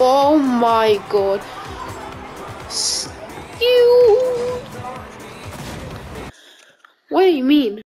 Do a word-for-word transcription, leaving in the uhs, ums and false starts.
Oh my god. You. What do you mean?